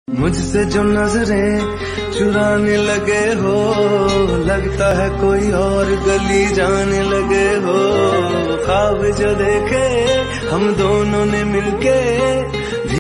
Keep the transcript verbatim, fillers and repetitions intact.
मुझसे जो नजरें चुराने लगे हो, लगता है कोई और गली जाने लगे हो। ख्वाब जो देखे हम दोनों ने मिलके